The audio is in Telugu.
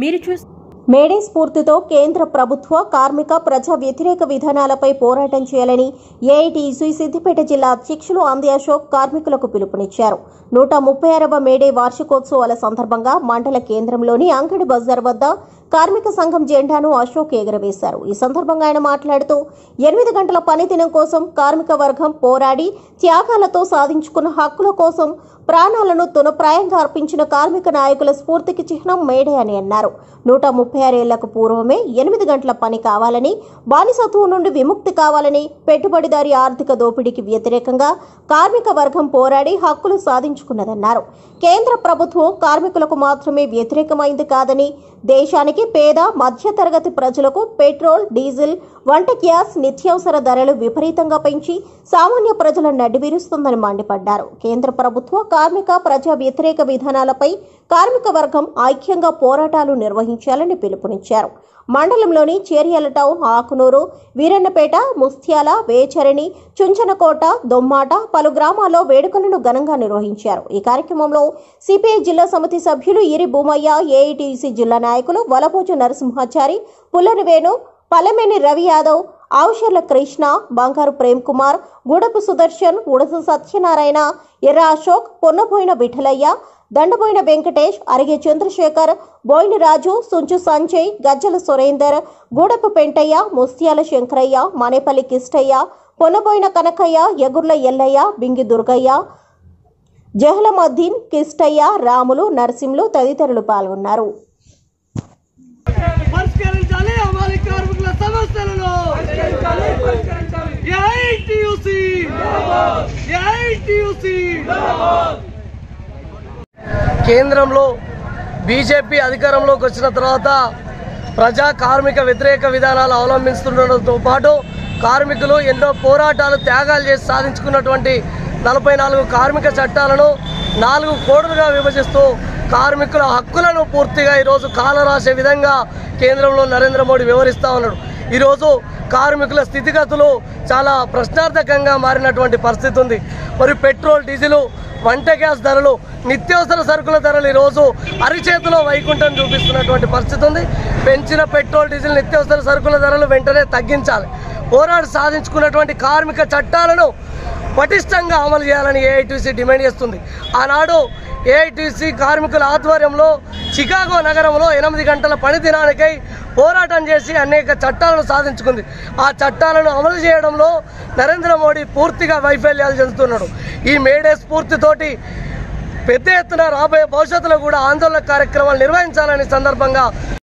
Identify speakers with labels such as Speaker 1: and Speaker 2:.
Speaker 1: మేడే స్ఫూర్తితో కేంద్ర ప్రభుత్వ కార్మిక ప్రజా వ్యతిరేక విధానాలపై పోరాటం చేయాలని ఏఐటీయూసీ సిద్దిపేట జిల్లా అధ్యక్షులు ఆంది అశోక్ కార్మికులకు పిలుపునిచ్చారు. 136వ మేడే వార్షికోత్సవాల సందర్భంగా మండల కేంద్రంలోని అంగడి బజార్ వద్ద కార్మిక సంఘం జెండాను అశోక్ ఎగురవేశారు. ఈ సందర్భంగా ఆయన మాట్లాడుతూ 8 గంటల పనిదినం కోసం కార్మిక వర్గం పోరాడి త్యాగాలతో సాధించుకున్న హక్కుల కోసం ప్రాణాలను తునప్రాయంగా అర్పించిన కార్మిక నాయకుల స్ఫూర్తికి చిహ్నం మేడే అని అన్నారు. 136 ఏళ్లకు పూర్వమే 8 గంటల పని కావాలని, బానిసత్వం నుండి విముక్తి కావాలని, పెట్టుబడిదారీ ఆర్థిక దోపిడీకి వ్యతిరేకంగా కార్మిక వర్గం పోరాడి హక్కులు సాధించుకున్నదన్నారు. కేంద్ర ప్రభుత్వం కార్మికులకు మాత్రమే వ్యతిరేకమైంది కాదని, దేశానికి పేద మధ్యతరగతి ప్రజలకు పెట్రోల్, డీజిల్, వంట గ్యాస్, నిత్యావసర ధరలు విపరీతంగా పెంచి సామాన్య ప్రజల నడ్డివిరుస్తుందని మండిపడ్డారు. కేంద్ర ప్రభుత్వ కార్మిక ప్రజా వ్యతిరేక విధానాలపై కార్మిక వర్గం ఐక్యంగా పోరాటాలు నిర్వహించాలని పిలుపునిచ్చారు. మండలంలోని చేర్యాల టౌన్, ఆకునూరు, వీరన్నపేట, ముస్త్యాల, వేచరణి, చుంచనకోట, దొమ్మాట పలు గ్రామాల్లో వేడుకలను ఘనంగా నిర్వహించారు. ఈ కార్యక్రమంలో సిపిఐ జిల్లా సమితి సభ్యులు ఇరి భూమయ్య, ఏఐటీయూసీ జిల్లా నాయకులు వలభోజు నరసింహాచారి, పుల్లని వేణు, పల్లెమేని రవి యాదవ్, ఆవుషర్ల కృష్ణ, బంగారు ప్రేమ్ కుమార్, గూడపు సుదర్శన్, ఉడస సత్యనారాయణ, ఎర్ర అశోక్, పొన్నబోయిన విఠలయ్య, దండబోయిన వెంకటేష్, అరిగే చంద్రశేఖర్, బోయిని రాజు, సుంచు సంజయ్, గజ్జల సురేందర్, గూడపు పెంటయ్య, ముస్త్యాల శంకరయ్య, మనేపల్లి కిష్టయ్య, పొన్నబోయిన కనకయ్య, ఎగుర్ల ఎల్లయ్య, బింగి దుర్గయ్య, జహలమద్దీన్, కిష్టయ్య, రాములు, నరసింహులు తదితరులు పాల్గొన్నారు.
Speaker 2: కేంద్రంలో బీజేపీ అధికారంలోకి వచ్చిన తర్వాత ప్రజా కార్మిక వ్యతిరేక విధానాలు అవలంబిస్తుండటంతో పాటు కార్మికులు ఎన్నో పోరాటాలు, త్యాగాలు చేసి సాధించుకున్నటువంటి 44 కార్మిక చట్టాలను 4 కోడులుగా విభజిస్తూ కార్మికుల హక్కులను పూర్తిగా ఈరోజు కాలరాసే విధంగా కేంద్రంలో నరేంద్ర మోడీ వివరిస్తూ ఉన్నాడు. ఈరోజు కార్మికుల స్థితిగతులు చాలా ప్రశ్నార్థకంగా మారినటువంటి పరిస్థితి ఉంది. మరి పెట్రోల్, డీజిల్, వంట గ్యాస్ ధరలు, నిత్యావసర సరుకుల ధరలు ఈరోజు అరిచేతిలో వైకుంఠం చూపిస్తున్నటువంటి పరిస్థితి ఉంది. పెంచిన పెట్రోల్, డీజిల్, నిత్యావసర సరుకుల ధరలు వెంటనే తగ్గించాలి. పోరాడి సాధించుకున్నటువంటి కార్మిక చట్టాలను పటిష్టంగా అమలు చేయాలని ఏఐటీయూసీ డిమాండ్ చేస్తుంది. ఆనాడు ఏఐటీయూసీ కార్మికుల ఆధ్వర్యంలో చికాగో నగరంలో 8 గంటల పని దినానికై పోరాటం చేసి అనేక చట్టాలను సాధించుకుంది. ఆ చట్టాలను అమలు చేయడంలో నరేంద్ర మోడీ పూర్తిగా వైఫల్యాలు చెందుతున్నాడు. ఈ మేడే స్ఫూర్తితోటి పెద్ద ఎత్తున రాబోయే భవిష్యత్తులో కూడా ఆందోళన కార్యక్రమాలు నిర్వహించాలని సందర్భంగా